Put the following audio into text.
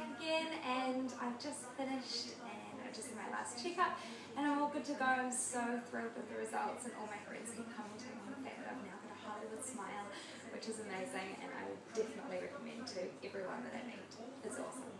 back again, and I've just finished and I just had my last checkup and I'm all good to go. I'm so thrilled with the results, and all my friends keep commenting on the fact that I've now got a Hollywood smile, which is amazing, and I would definitely recommend to everyone that I meet. It's awesome.